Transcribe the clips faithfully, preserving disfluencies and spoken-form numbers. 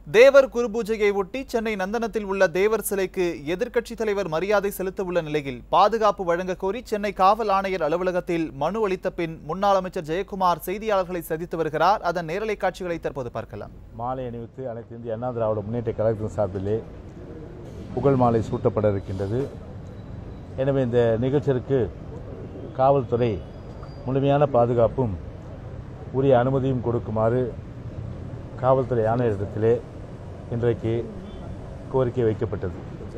தேவர் குருபூஜையை ஒட்டி சென்னை நந்தனத்தில் உள்ள தேவர் சிலைக்கு எதிர்க்கட்சித் தலைவர் மரியாதை செலுத்த உள்ள நிலையில் பாதுகாப்பு வழங்க கோரி சென்னை காவல் ஆணையர் அலுவலகத்தில் மனு அளித்த பின் முன்னாள் அமைச்சர் ஜெயக்குமார் செய்தியாளர்களை சந்தித்து வருகிறார். அதன் நேரலை காட்சிகளை தற்போது பார்க்கலாம். மாலை அணிவித்து அனைத்து இந்திய அண்ணா திராவிட முன்னேற்ற கழகத்தின் சார்பிலே புகழ் மாலை சூட்டப்பட இருக்கின்றது. எனவே இந்த நிகழ்ச்சிக்கு காவல்துறை முழுமையான பாதுகாப்பும் உரிய அனுமதியும் கொடுக்குமாறு காவல்துறை ஆணையரிடத்திலே இன்றைக்கு கோரிக்கை வைக்கப்பட்டது.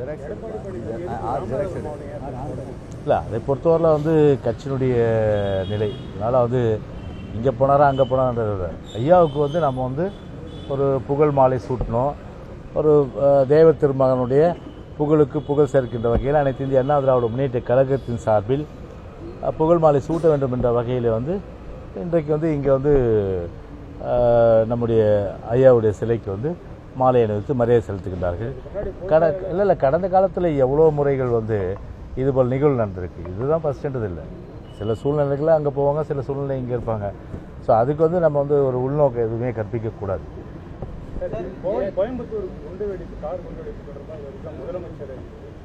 இல்லை, அதை பொறுத்தவரையில் வந்து கட்சியினுடைய நிலை, அதனால் வந்து இங்கே போனாரா அங்கே போனார்ன்றத ஐயாவுக்கு வந்து நம்ம வந்து ஒரு புகழ் மாலை சூட்டினோம். ஒரு தேவ திருமகனுடைய புகழுக்கு புகழ் சேர்க்கின்ற வகையில் அனைத்து இந்திய அண்ணா திராவிட முன்னேற்ற கழகத்தின் சார்பில் புகழ் மாலை சூட்ட வேண்டும் என்ற வகையில் வந்து இன்றைக்கு வந்து இங்கே வந்து நம்முடைய ஐயாவுடைய சிலைக்கு வந்து மாலை அணிவித்து மரியாதை செலுத்துகின்றார்கள். கட இல்லை இல்லை கடந்த காலத்தில் எவ்வளோ முறைகள் வந்து இதுபோல் நிகழ்வு நடந்திருக்கு. இதுதான் ஃபஸ்ட்டுன்றது இல்லை. சில சூழ்நிலைகளில் அங்கே போவாங்க, சில சூழ்நிலை இங்கே இருப்பாங்க. ஸோ அதுக்கு வந்து நம்ம வந்து ஒரு உள்நோக்கம் எதுவுமே கற்பிக்கக்கூடாது. கோயம்புத்தூர் குண்டு வெடிப்பு கார் குண்டு வெடிப்பு தொடர்பாக முதலமைச்சர்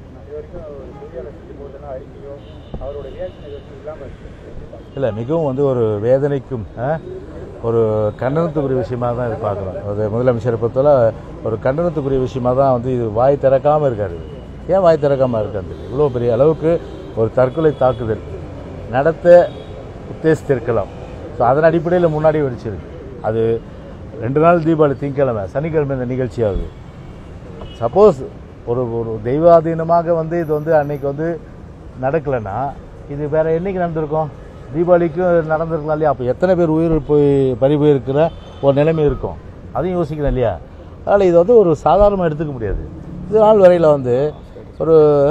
அறிக்கையோ அவரோட ரியாக்ஷன் இல்லாமல் இல்லை, மிகவும் வந்து ஒரு வேதனைக்கும் ஒரு கண்டனத்துக்குரிய விஷயமாக தான் இது பார்க்குறோம். அது முதலமைச்சரை பொறுத்தவரை ஒரு கண்டனத்துக்குரிய விஷயமாக தான் வந்து இது வாய் திறக்காமல் இருக்காரு. ஏன் வாய் திறக்காமல் இருக்காது? இவ்வளோ பெரிய அளவுக்கு ஒரு தற்கொலை தாக்குதல் நடத்த உத்தேசித்திருக்கலாம். ஸோ அதன் அடிப்படையில் முன்னாடி வெடிச்சிருக்கு. அது ரெண்டு நாள் தீபாவளி திங்கக்கிழமை, சனிக்கிழமை இந்த நிகழ்ச்சியாகுது. சப்போஸ் ஒரு ஒரு தெய்வாதீனமாக வந்து இது வந்து அன்னைக்கு வந்து நடக்கலைன்னா இது வேற என்னைக்கு நடந்திருக்கும்? தீபாவளிக்கும் நடந்திருக்கலாம் இல்லையா? அப்போ எத்தனை பேர் உயிர் போய் பறி போயிருக்கிற ஒரு நிலைமை இருக்கும், அதையும் யோசிக்கிறேன் இல்லையா? அதனால் இது வந்து ஒரு சாதாரணமாக எடுத்துக்க முடியாது. இது நாள் வரையில் வந்து ஒரு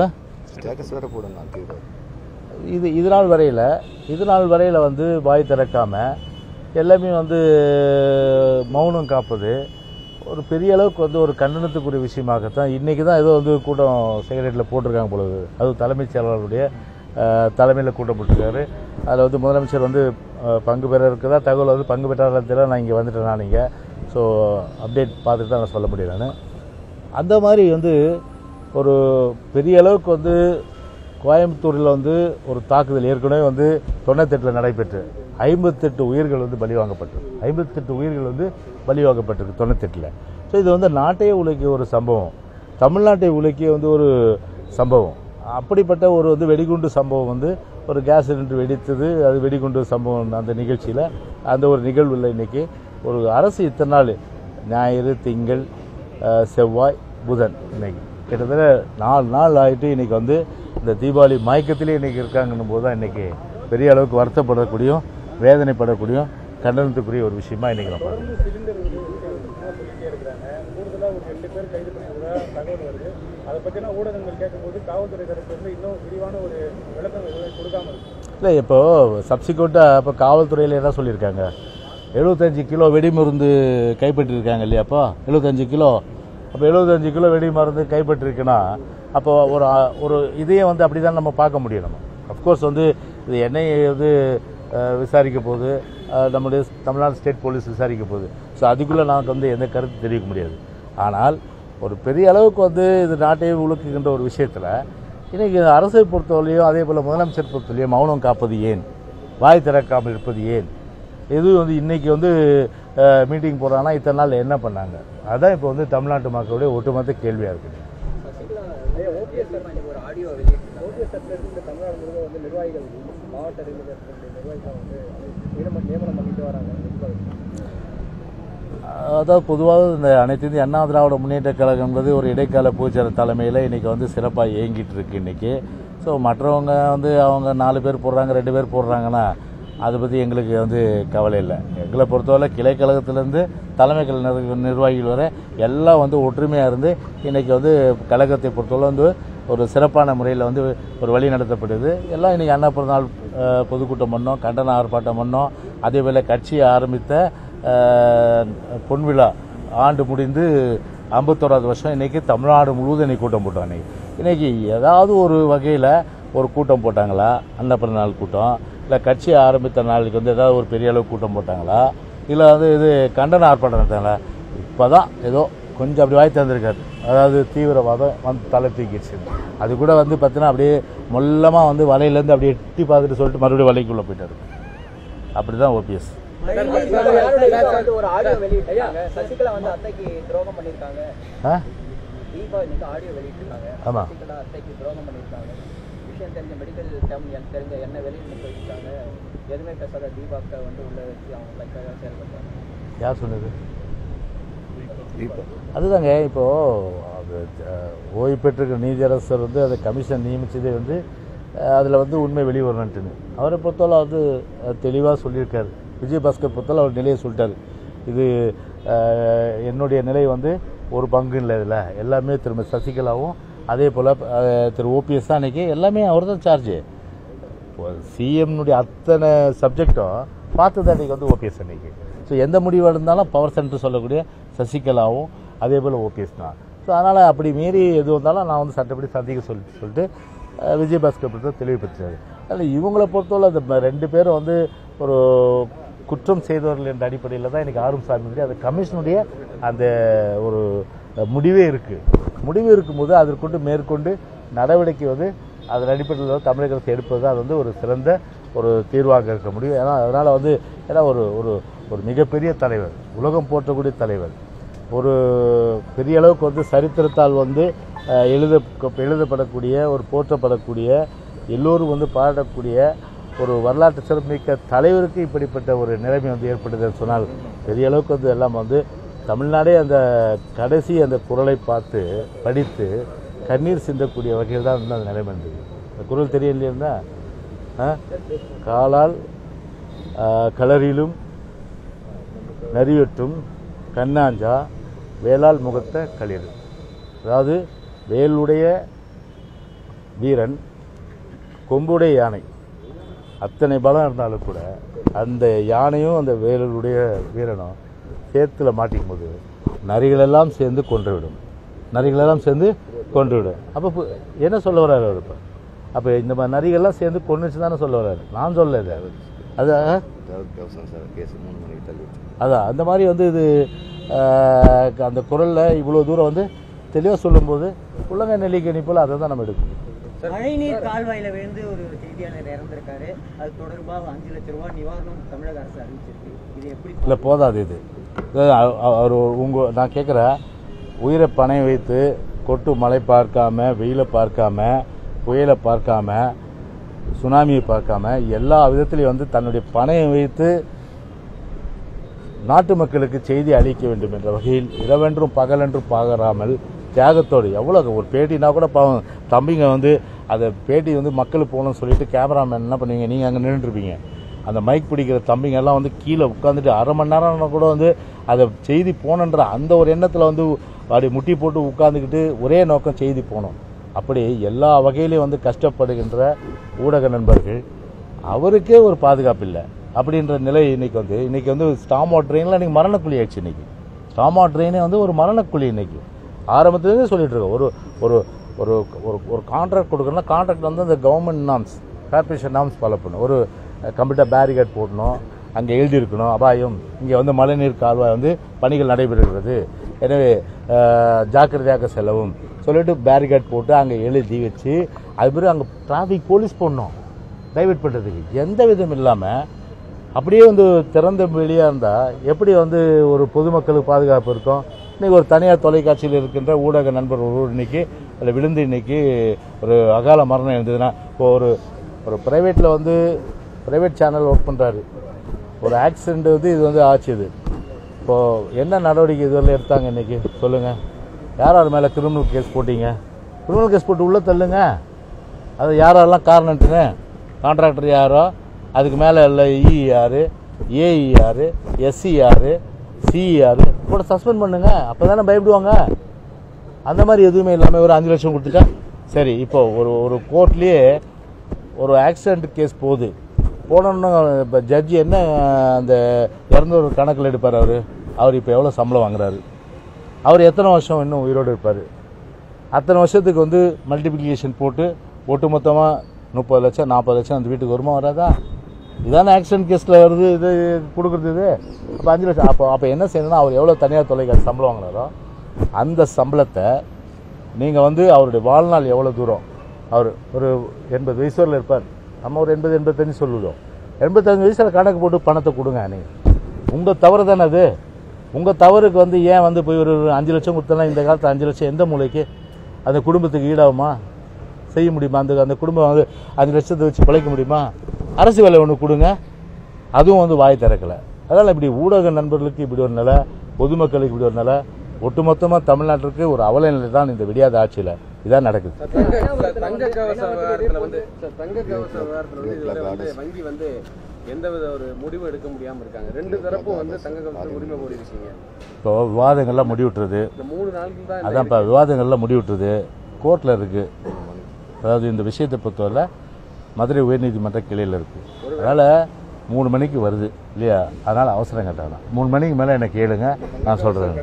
இது இது நாள் வரையில் இது நாள் வரையில் வந்து வாய் திறக்காமல் எல்லாமே வந்து மௌனம் காப்பது ஒரு பெரிய அளவுக்கு வந்து ஒரு கண்டனத்துக்குரிய விஷயமாகத்தான் இன்றைக்கி தான் ஏதோ வந்து கூட்டம் செக்ரட்டரியில் போட்டிருக்காங்க பொழுது. அதுவும் தலைமைச் செயலாளருடைய தலைமையில் கூட்டம் போட்டிருக்காரு. அதில் வந்து முதலமைச்சர் வந்து பங்கு பெற இருக்கிறதா தகவல் வந்து பங்கு பெற்றாலும் தெரியல. நான் இங்கே வந்துட்டேன், நான் இங்கே ஸோ அப்டேட் பார்த்துட்டு தான் நான் சொல்ல முடியும். நான் அந்த மாதிரி வந்து ஒரு பெரிய அளவுக்கு வந்து கோயம்புத்தூரில் வந்து ஒரு தாக்குதல் ஏற்கனவே வந்து தொண்ணூத்தெட்டில் நடைபெற்று ஐம்பத்தெட்டு உயிர்கள் வந்து பலி வாங்கப்பட்டது. ஐம்பத்தெட்டு உயிர்கள் வந்து பலி வாங்கப்பட்டிருக்கு தொண்ணூத்தெட்டில். ஸோ இது வந்து நாட்டையே உலுக்கிய ஒரு சம்பவம், தமிழ்நாட்டை உலுக்கிய வந்து ஒரு சம்பவம். அப்படிப்பட்ட ஒரு வந்து வெடிகுண்டு சம்பவம் வந்து ஒரு கேஸ் சிலிண்டர் வெடித்தது, அது வெடிகுண்டு சம்பவம். அந்த நிகழ்ச்சியில் அந்த ஒரு நிகழ்வில் இன்றைக்கி ஒரு அரசு இத்தனை நாள் ஞாயிறு திங்கள் செவ்வாய் புதன் இன்னைக்கு கிட்டத்தட்ட நாலு நாள் ஆகிட்டு இன்றைக்கி வந்து இந்த தீபாவளி மயக்கத்திலே இன்றைக்கி இருக்காங்கன்னும் போது தான் இன்றைக்கி பெரிய அளவுக்கு வருத்தப்படக்கூடிய வேதனைப்படக்கூடிய கண்டனத்துக்குரிய ஒரு விஷயமா இன்றைக்கி நம்ம இல்லை. இப்போ சப்சிக்வெண்ட்டாக இப்போ காவல்துறையில் என்ன சொல்லியிருக்காங்க, எழுபத்தஞ்சு கிலோ வெடிமருந்து கைப்பற்றிருக்காங்க இல்லையா? அப்போ எழுபத்தஞ்சு கிலோ அப்போ எழுபத்தஞ்சு கிலோ வெடி மருந்து கைப்பற்றிருக்குன்னா அப்போ ஒரு ஒரு இதையே வந்து அப்படி தான் நம்ம பார்க்க முடியும். நம்ம அஃப்கோர்ஸ் வந்து இது என்ஐஏ வந்து விசாரிக்க போகுது, நம்முடைய தமிழ்நாடு ஸ்டேட் போலீஸ் விசாரிக்க போகுது. ஸோ அதுக்குள்ளே நமக்கு வந்து எந்த கருத்து தெரிவிக்க முடியாது. ஆனால் ஒரு பெரிய அளவுக்கு வந்து இது நாட்டையே உழுக்குகின்ற ஒரு விஷயத்தில் இன்றைக்கி அரசை பொறுத்தவரையும் அதே போல் முதலமைச்சர் பொறுத்தவரையும் மௌனம் காப்பது ஏன், வாய் திறக்காமல் இருப்பது ஏன்? இது வந்து இன்றைக்கி வந்து மீட்டிங் போடுறாங்கன்னா இத்தனை நாள் என்ன பண்ணாங்க? அதுதான் இப்போ வந்து தமிழ்நாட்டு மக்களுடைய ஒட்டுமொத்த கேள்வியாக இருக்குது. அதாவது பொதுவாக இந்த அனைத்து இந்திய அண்ணா திராவிட முன்னேற்ற கழகம்ன்றது ஒரு இடைக்கால பூச்சார தலைமையில் இன்றைக்கி வந்து சிறப்பாக இயங்கிட்டு இருக்கு இன்றைக்கி. ஸோ மற்றவங்க வந்து அவங்க நாலு பேர் போடுறாங்க, ரெண்டு பேர் போடுறாங்கன்னா அதை பற்றி எங்களுக்கு வந்து கவலை இல்லை. எங்களை பொறுத்தவரை கிளைக்கழகத்திலேருந்து தலைமை கழக நிர்வாகிகள் வரை எல்லாம் வந்து ஒற்றுமையாக இருந்து இன்றைக்கி வந்து கழகத்தை பொறுத்தவரை வந்து ஒரு சிறப்பான முறையில் வந்து ஒரு வழி நடத்தப்படுது. எல்லாம் இன்றைக்கி அண்ணா பிறந்தநாள் பொதுக்கூட்டம் பண்ணோம், கண்டன ஆர்ப்பாட்டம் பண்ணோம். அதே போல் கட்சியை ஆரம்பித்த பொன்விழா ஆண்டு முடிந்து ஐம்பத்தோராவது வருஷம் இன்றைக்கி தமிழ்நாடு முழுவதும் இன்றைக்கி கூட்டம் போட்டோம். இன்றைக்கி இன்றைக்கி ஏதாவது ஒரு வகையில் ஒரு கூட்டம் போட்டாங்களா? அண்ணா பிறந்தநாள் கூட்டம் இல்லை கட்சியை ஆரம்பித்த நாளுக்கு வந்து ஏதாவது ஒரு பெரிய அளவு கூட்டம் போட்டாங்களா? இல்லை வந்து இது கண்டன ஆர்ப்பாட்டம் நடத்தாங்களா? இப்போ தான் ஏதோ கொஞ்சம் அப்படி வாய் திறந்திருக்காரு. அதாவது தீவிரவாதம் வந்து தலை தூக்கிடுச்சு. அது கூட வந்து பார்த்தீங்கன்னா அப்படியே மொல்லமாக வந்து வலையிலேருந்து அப்படியே எட்டி பார்த்துட்டு சொல்லிட்டு மறுபடியும் வலைக்குள்ளே போயிட்டார். அப்படி தான் ஓபிஎஸ். ஒரு ஆடியோ வெளியிட்டாங்க, சசிகலா வந்து அத்தைக்கு துரோகம் பண்ணியிருக்காங்க. தீபா இன்னைக்கு ஆடியோ வெளியிட்டிருக்காங்க. ஆமாம், சசிகலா அத்தைக்கு துரோகம் பண்ணியிருக்காங்க. விஷயம் தெரிஞ்ச மெடிக்கல் டேம் எனக்கு தெரிஞ்ச என்ன வெளியில் நிற்க வச்சுருக்காங்க. எதுவுமே பேசாத தீபாக்கை வந்து உள்ள வச்சு அவங்க லைக்காக செயல்பட்டாங்க. யார் சொன்னது? அதுதாங்க இப்போது அது ஓய்வு பெற்றிருக்கிற நீதியரசர் வந்து அந்த கமிஷன் நியமித்ததே வந்து அதில் வந்து உண்மை வெளிவரணுன்ட்டுன்னு அவரை பொறுத்தவரை வந்து தெளிவாக சொல்லியிருக்காரு. விஜயபாஸ்கர் பொறுத்தவரை அவர் நிலையை சொல்லிட்டார். இது என்னுடைய நிலை வந்து ஒரு பங்கு இல்லை, இதில் எல்லாமே திரும்ப சசிகலாவும் அதே போல் திரு ஓபிஎஸ் தான் அன்றைக்கி எல்லாமே அவர் தான் சார்ஜு. சிஎம்னுடைய அத்தனை சப்ஜெக்டும் பார்த்தது அன்றைக்கி வந்து ஓபிஎஸ் அன்றைக்கி. ஸோ எந்த முடிவு இருந்தாலும் பவர் சென்டர் சொல்லக்கூடிய சசிகலாவும் அதே போல் ஓபிஎஸ் தான். ஸோ அதனால் அப்படி மீறி எது வந்தாலும் நான் வந்து சட்டப்படி சந்திக்க சொல்லி சொல்லிட்டு விஜயபாஸ்கர் பொறுத்த தெளிவுபடுத்தினார். அதனால் இவங்களை பொறுத்தவரை அந்த ரெண்டு பேரும் வந்து ஒரு குற்றம் செய்தவர்கள் என்ற அடிப்படையில் தான் இன்றைக்கி ஆரும் சாமி அந்த கமிஷனுடைய அந்த ஒரு முடிவே இருக்குது. முடிவு இருக்கும்போது அதற்கொண்டு மேற்கொண்டு நடவடிக்கை வந்து அதன் அடிப்படையில் தமிழக அரசு எடுப்பது தான் அது வந்து ஒரு சிறந்த ஒரு தீர்வாக இருக்க முடியும். ஏன்னா அதனால் வந்து ஏன்னா ஒரு ஒரு ஒரு மிகப்பெரிய தலைவர், உலகம் போற்றக்கூடிய தலைவர், ஒரு பெரிய அளவுக்கு வந்து சரித்திரத்தால் வந்து எழுத எழுதப்படக்கூடிய ஒரு போற்றப்படக்கூடிய எல்லோரும் வந்து பாராட்டக்கூடிய ஒரு வரலாற்று சிறப்புமிக்க தலைவருக்கு இப்படிப்பட்ட ஒரு நிலைமை வந்து ஏற்பட்டதுன்னு சொன்னால் பெரிய அளவுக்கு வந்து எல்லாம் வந்து தமிழ்நாடே அந்த கடைசி அந்த குரலை பார்த்து படித்து கண்ணீர் சிந்தக்கூடிய வகையில் தான் வந்து அந்த நிலைமை இருந்தது. அந்த குரல் தெரியலையா? காலால் களரிலும் நரிவெட்டும் கண்ணாஞ்சா வேளால் முகத்த களிர். அதாவது வேலுடைய வீரன், கொம்புடைய யானை, அத்தனை பலம் இருந்தாலும் கூட அந்த யானையும் அந்த வேலுடைய வீரனும் சேத்துல மாட்டிக்கும் போது நரிகளெல்லாம் சேர்ந்து கொன்றுவிடும். நரிகளெல்லாம் சேர்ந்து கொன்றுவிடும். அப்போ என்ன சொல்ல வர்றாரு அவர்? இப்போ அப்போ இந்த மாதிரி நரிகள்லாம் சேர்ந்து கொண்டுச்சு தானே சொல்ல வர்றாரு. நான் சொல்ல இது அது அதான் அந்த மாதிரி வந்து இது அந்த குரலில் இவ்வளோ தூரம் வந்து தெளிவாக சொல்லும்போது உலக நெல்லிக்கணி போல் அதை தான் நம்ம எடுக்கணும். மழைநீர் கால்வாயில் விழுந்து ஒரு செய்தியாளர் இறந்திருக்காரு. அது தொடர்பாக அஞ்சு லட்சம் ரூபாய் நிவாரணம் தமிழக அரசு அறிவிச்சிருக்கு. இது எப்படி இல்லை போதாது. இது அவர் உங்கள் நான் கேட்குற உயிரை பணம் வைத்து கொட்டு மழை பார்க்காம, வெயிலை பார்க்காம, புயலை பார்க்காம, சுனாமியை பார்க்காம எல்லா விதத்திலையும் வந்து தன்னுடைய பணையை வைத்து நாட்டு மக்களுக்கு செய்தி அளிக்க வேண்டும் என்ற வகையில் இரவென்றும் பகலென்றும் பாராமல் தியாகத்தோடு எவ்வளோ ஒரு பேட்டினா கூட பாவம் தம்பிங்க வந்து அதை பேட்டி வந்து மக்களுக்கு போகணும்னு சொல்லிட்டு கேமராமேன் என்ன பண்ணுவீங்க, நீங்கள் அங்கே நின்றுட்டுருப்பீங்க. அந்த மைக் பிடிக்கிற தம்பிங்க எல்லாம் வந்து கீழே உட்காந்துட்டு அரை மணி நேரம் கூட வந்து அதை செய்தி போகணுன்ற அந்த ஒரு எண்ணத்தில் வந்து அப்படி முட்டி போட்டு உட்காந்துக்கிட்டு ஒரே நோக்கம் செய்தி போகணும். அப்படி எல்லா வகையிலையும் வந்து கஷ்டப்படுகின்ற ஊடக நண்பர்கள் அவருக்கே ஒரு பாதுகாப்பு இல்லை அப்படின்ற நிலை இன்னைக்கு வந்து இன்னைக்கு வந்து ஸ்டாமா ட்ரெயினில் இன்னைக்கு மரணக்குழி ஆயிடுச்சு. இன்னைக்கு ஸ்டாமா ட்ரெயினே வந்து ஒரு மரணக்குழி. இன்னைக்கு ஆரம்பத்துலேருந்தே சொல்லிட்டு இருக்கோம். ஒரு ஒரு ஒரு ஒரு கான்ட்ராக்ட் கொடுக்கணும்னா கான்ட்ராக்ட் வந்து அந்த government norms, corporation norms follow பண்ணணும். ஒரு கம்ப்யூட்டர் பேரிகேட் போடணும், அங்கே எழுதியிருக்கணும் அபாயம், இங்கே வந்து மழைநீர் கால்வாய் வந்து பணிகள் நடைபெறுகிறது, எனவே ஜாக்கிரதையாக செல்லவும் சொல்லிட்டு பேரிகேட் போட்டு அங்கே எழுதி வச்சு அது பிறகு அங்கே டிராஃபிக் போலீஸ் போடணும் டைவெர்ட் பண்ணுறதுக்கு. எந்த விதம் இல்லாமல் அப்படியே வந்து திறந்த வெளியாக இருந்தால் எப்படி வந்து ஒரு பொதுமக்களுக்கு பாதுகாப்பு இருக்கும்? இன்றைக்கி ஒரு தனியார் தொலைக்காட்சியில் இருக்கின்ற ஊடக நண்பர் ஒரு இன்னைக்கு அதில் விழுந்து இன்னைக்கு ஒரு அகால மரணம் இருந்ததுன்னா, இப்போ ஒரு ஒரு ப்ரைவேட்டில் வந்து ப்ரைவேட் சேனல் ஒர்க் பண்ணுறாரு, ஒரு ஆக்சிடெண்ட் வந்து இது வந்து ஆச்சு. இது இப்போது என்ன நடவடிக்கை இதுவரை எடுத்தாங்க இன்றைக்கி சொல்லுங்கள்? யார் யார் மேலே கிரிமினல் கேஸ் போட்டிங்க? கிரிமினல் கேஸ் போட்டு உள்ளே தள்ளுங்க. அது யாரெல்லாம் காரணம்ட்டுன்னு கான்ட்ராக்டர் யாரோ, அதுக்கு மேலே இல்லை இ யார், ஏஇ யார், எஸ்சி யார், சிஇ யார் கூட சஸ்பெண்ட் பண்ணுங்க. அப்போ தானே பயப்படுவாங்க. அந்த மாதிரி எதுவுமே இல்லாமல் ஒரு அஞ்சு லட்சம் கொடுத்துட்டா சரி. இப்போ ஒரு ஒரு கோர்ட்லேயே ஒரு ஆக்சிடென்ட் கேஸ் போகுது, போனோன்னு இப்போ ஜட்ஜி என்ன அந்த இறந்த ஒரு கணக்கில் எடுப்பார். அவர் அவர் இப்போ எவ்வளோ சம்பளம் வாங்குறாரு, அவர் எத்தனை வருஷம் இன்னும் உயிரோடு இருப்பார்? அத்தனை வருஷத்துக்கு வந்து மல்டிப்ளிகேஷன் போட்டு ஒட்டு மொத்தமாக முப்பது லட்சம் நாற்பது லட்சம் அந்த வீட்டுக்கு வருமா வராதா? இதான ஆக்சிடென்ட் கேஸில் வருது இது கொடுக்குறது. இது அப்போ அஞ்சு லட்சம். அப்போ அப்போ என்ன செய்யணும்னா அவர் எவ்வளோ தனியார் தொலைக்காட்சி சம்பளம் வாங்குறாரோ அந்த சம்பளத்தை நீங்கள் வந்து அவருடைய வாழ்நாள் எவ்வளோ தூரம், அவர் ஒரு எண்பது வயசு வரல இருப்பார், நம்ம ஒரு எண்பது எண்பத்தஞ்சு சொல்லுவோம், எண்பத்தஞ்சு வயசில் கணக்கு போட்டு பணத்தை கொடுங்க. நீங்கள் உங்கள் தவறு தானே அது. உங்கள் தவறுக்கு வந்து ஏன் வந்து போய் ஒரு அஞ்சு லட்சம் கொடுத்தனா இந்த காலத்தில் அஞ்சு லட்சம் எந்த மூலைக்கு அந்த குடும்பத்துக்கு ஈடாகுமா, செய்ய முடியுமா? அந்த அந்த குடும்பம் வந்து அஞ்சு லட்சத்தை வச்சு பிழைக்க முடியுமா? அரசு வேலை ஒன்று கொடுங்க, அதுவும் வந்து வாய் திறக்கலை. அதனால் இப்படி ஊடக நண்பர்களுக்கு இப்படி ஒரு நிலை, பொதுமக்களுக்கு இப்படி ஒரு நிலை, ஒட்டுமொத்தமாக தமிழ்நாட்டிற்கு ஒரு அவல நிலை தான் இந்த விடியாத ஆட்சியில் இதான் நடக்குது. தங்க கவச விவகாரத்தில் வந்து தங்க கவச விவகாரத்தில் வந்து இதுவரை வந்து வங்கி வந்து எந்தவித ஒரு முடிவு எடுக்க முடியாமல் இருக்காங்க. ரெண்டு தரப்பும் வந்து தங்க கவச உரிமை கோரி இருக்கீங்க. இப்போ விவாதங்கள்லாம் முடிவுட்டுறது, இந்த மூணு நாளுக்கு தான் அதான் இப்போ விவாதங்கள்லாம் முடிவுட்டுறது கோர்ட்டில் இருக்குது. அதாவது இந்த விஷயத்தை பொறுத்தவரை மதுரை உயர்நீதிமன்ற கிளையில் இருக்குது. அதனால் மூணு மணிக்கு வருது இல்லையா, அதனால் அவசரம் கேட்டாங்க. மூணு மணிக்கு மேலே என்ன கேளுங்க, நான் சொல்கிறேன்.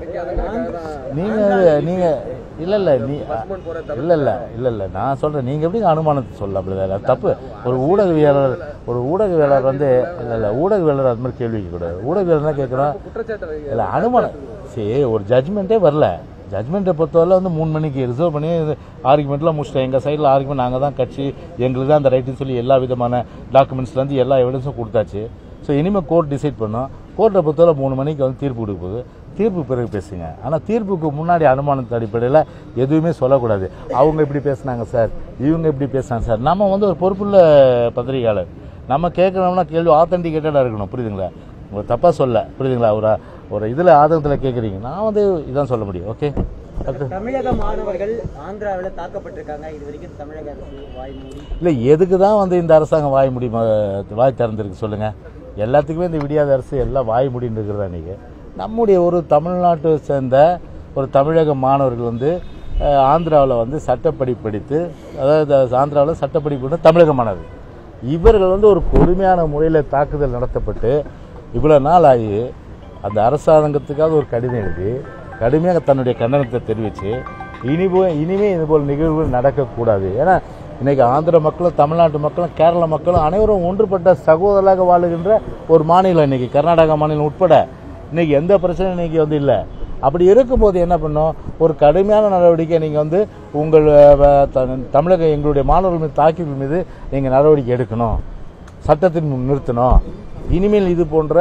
நீங்கள் நீங்கள் இல்லை இல்லை நீ இல்லை இல்லை இல்லை இல்லை நான் சொல்கிறேன். நீங்கள் எப்படி அனுமானத்தை சொல்ல அப்படி தப்பு. ஒரு ஊடகவியலாளர் ஒரு ஊடகவியலாளர் வந்து இல்லை இல்லை ஊடகவியலாளர் அது மாதிரி கேள்வி கேட்கக்கூடாது. ஊடகவியலாளர் கேட்குறோம் இல்லை அனுமானம். சரி, ஒரு ஜட்ஜ்மெண்ட்டே வரல. ஜட்மெண்ட்டை பொறுத்தவரை வந்து மூணு மணிக்கு ரிசர்வ் பண்ணி ஆர்குமெண்ட்லாம் முடிச்சிட்டேன். எங்கள் சைடில் ஆர்குமெண்ட் நாங்கள் தான் கட்சி, எங்களுக்கு தான் அந்த ரைட்டுன்னு சொல்லி எல்லா விதமான டாக்குமெண்ட்ஸ்லேருந்து எல்லா எவிடன்ஸும் கொடுத்தாச்சு. ஸோ இனிமேல் கோர்ட் டிசைட் பண்ணோம். கோர்ட்டை பொறுத்தவரை மூணு மணிக்கு வந்து தீர்ப்பு கொடுக்க போகுது. தீர்ப்பு பிறகு பேசுங்க. ஆனால் தீர்ப்புக்கு முன்னாடி அனுமானத்து அடிப்படையில் எதுவுமே சொல்லக்கூடாது. அவங்க இப்படி பேசுனாங்க சார், இவங்க இப்படி பேசுனாங்க சார். நம்ம வந்து ஒரு பொறுப்புள்ள பத்திரிகையாளர், நம்ம கேட்கணும்னா கேள்வி ஆத்தென்டிகேட்டடாக இருக்கணும். புரியுதுங்களா? உங்களை தப்பாக சொல்ல, புரியுதுங்களா? ஒரு ஒரு இதில் ஆதங்கத்தில் கேட்குறீங்க, நான் வந்து இதான் சொல்ல முடியும். ஓகே. தமிழக மாணவர்கள் ஆந்திராவில் தாக்கப்பட்டிருக்காங்க. இது வரைக்கும் தமிழக அரசு வாய் மூடி இல்லை, எதுக்கு தான் வந்து இந்த அரசாங்கம் வாய் முடி வாய் திறந்துருக்கு சொல்லுங்கள்? எல்லாத்துக்குமே இந்த விடியாத அரசு எல்லாம் வாய் முடின்னு இருக்கிறதா? நீங்கள் நம்முடைய ஒரு தமிழ்நாட்டை சேர்ந்த ஒரு தமிழக மாணவர்கள் வந்து ஆந்திராவில் வந்து சட்டப்படி படித்து, அதாவது ஆந்திராவில் சட்டப்படி படித்து தமிழக மாணவர்கள் இவர்கள் வந்து ஒரு கொடுமையான முறையில் தாக்குதல் நடத்தப்பட்டு இவ்வளோ நாள் ஆகி அந்த அரசாங்கத்துக்காக ஒரு கடிதம் எழுதி கடுமையாக தன்னுடைய கண்டனத்தை தெரிவித்து இனிபோ இனிமே இதுபோல் நிகழ்வுகள் நடக்கக்கூடாது. ஏன்னா இன்றைக்கி ஆந்திர மக்களும் தமிழ்நாட்டு மக்களும் கேரள மக்களும் அனைவரும் ஒன்றுபட்ட சகோதரராக வாழுகின்ற ஒரு மாநிலம் இன்றைக்கி, கர்நாடகா மாநிலம் உட்பட இன்றைக்கி எந்த பிரச்சனையும் இன்றைக்கி வந்து இல்லை. அப்படி இருக்கும்போது என்ன பண்ணோம், ஒரு கடுமையான நடவடிக்கை நீங்கள் வந்து உங்கள் தமிழக எங்களுடைய மாணவர்கள் மீது தாக்கிகள் மீது நீங்கள் நடவடிக்கை எடுக்கணும், சட்டத்தின் முன் நிறுத்தணும். இனிமேல் இது போன்ற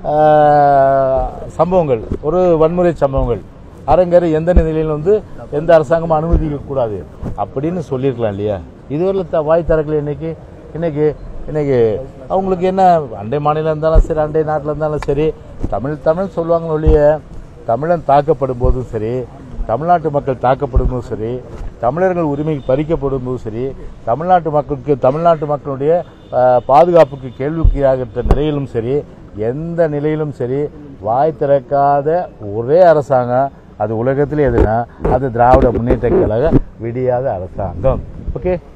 சம்பவங்கள், ஒரு வன்முறை சம்பவங்கள் அரங்கேற எந்த நிலையிலும் வந்து எந்த அரசாங்கமும் அனுமதிக்கக்கூடாது அப்படின்னு சொல்லியிருக்கலாம் இல்லையா? இதுவரை வாய் திறக்கல. இன்னைக்கு இன்னைக்கு இன்னைக்கு அவங்களுக்கு என்ன, அண்டை மாநிலம் இருந்தாலும் சரி, அண்டை நாட்டில் இருந்தாலும் சரி, தமிழ் தமிழ் சொல்லுவாங்கன்னு ஒழிய தமிழன் தாக்கப்படும் போதும் சரி, தமிழ்நாட்டு மக்கள் தாக்கப்படும் போதும் சரி, தமிழர்கள் உரிமை பறிக்கப்படும் போதும் சரி, தமிழ்நாட்டு மக்களுக்கு தமிழ்நாட்டு மக்களுடைய பாதுகாப்புக்கு கேள்விக்குறியாகின்ற நிலையிலும் சரி, எந்த நிலையிலும் சரி வாய் திறக்காத ஒரே அரசாங்கம் அது உலகத்திலே எதுனா அது திராவிட முன்னேற்ற கழக விடியாத அரசாங்கம். ஓகே.